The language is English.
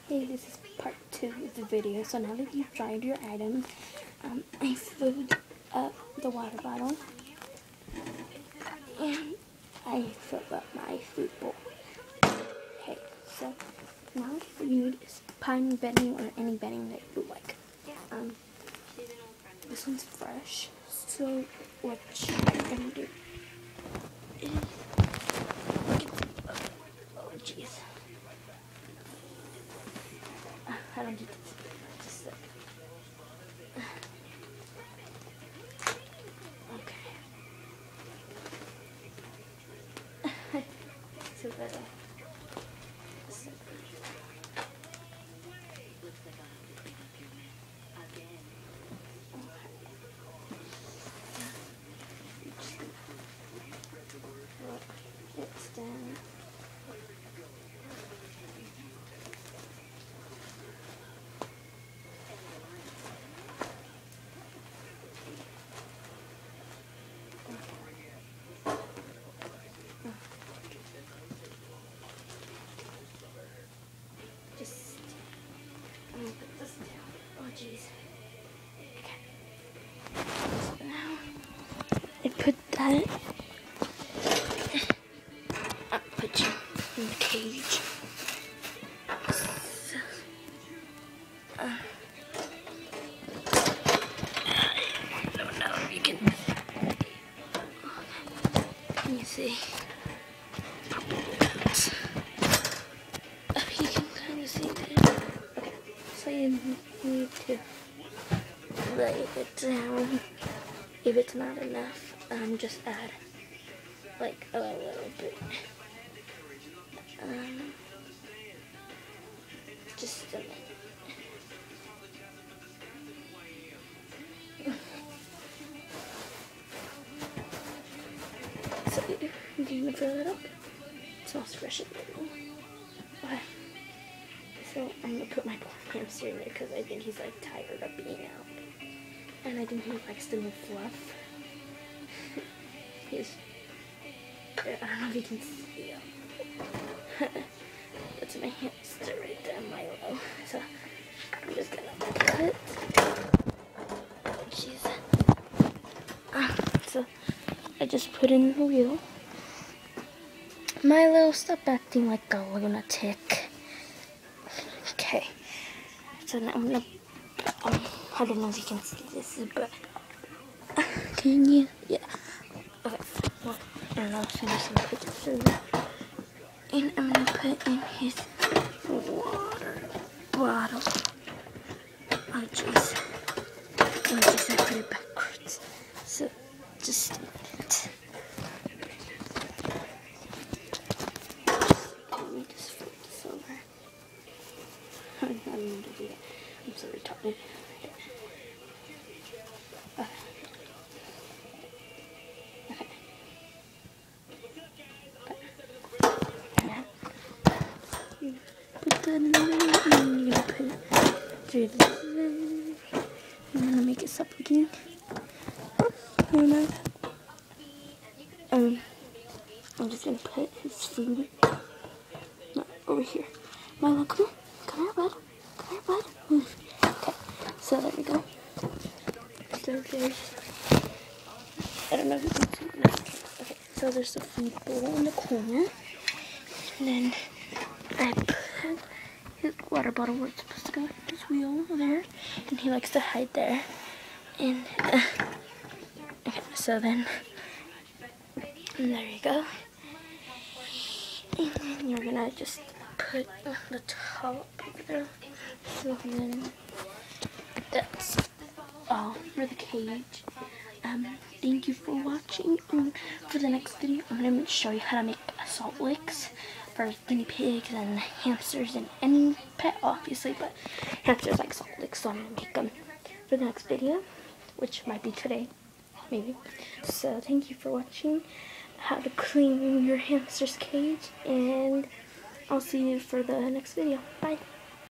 Hey, this is part 2 of the video. So now that you've dried your items, I filled up the water bottle and I filled up my food bowl. Okay, so now what you need is pine bedding or any bedding that you like. This one's fresh, so what you're gonna do is, oh jeez, I don't need this. Just a sec. Okay. So that it's down. I'm gonna put this down. Oh jeez. Okay. So now I put that. I'll put you in the cage. So, I don't know if you can. Can you see? If you can kind of see there. Okay. So you need to lay it down. If it's not enough, just add like a little bit. Just a minute. So you're gonna fill it up. It smells fresh and good. Okay. So I'm gonna put my poor hamster in there because I think he's like tired of being out. And I think he likes the new fluff. He's, I don't know if you can see him. That's my hamster right there, Milo. So I'm just gonna put, oh jeez. So I just put in the wheel. Milo, stop acting like a lunatic. Okay. So now I'm gonna, I don't know if you can see this, but can you? Yeah. Okay. Well, I don't know if I'm just gonna put this in there. And I'm gonna put in his water bottle. Oh jeez. Oh jeez, I put it backwards. So just a minute. Let me just flip this over. I don't need to do that. I'm so retarded. Put that in there, and you're gonna put it through the. I'm gonna make it stop again. I'm just gonna put his food over here. Milo, come here. Come here, bud. Come here, bud. Move. Okay, so there we go. So there's, I don't know if you can see this. Okay, so there's the food bowl in the corner. And then I put his water bottle where it's supposed to go. His wheel there. And he likes to hide there. And, okay, so then, there you go. And then you're gonna just put the top there. So then, that's all for the cage. Thank you for watching. And for the next video, I'm gonna show you how to make salt licks for guinea pigs and hamsters and any pet, obviously, but hamsters like salt licks, so I'm gonna make them for the next video, which might be today, maybe. So thank you for watching how to clean your hamster's cage, and I'll see you for the next video. Bye.